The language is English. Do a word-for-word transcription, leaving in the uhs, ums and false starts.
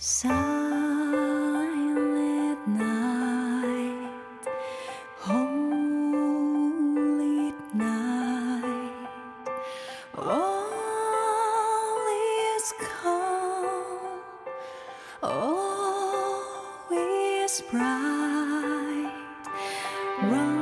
Silent night, holy night, all is calm, all is bright. Run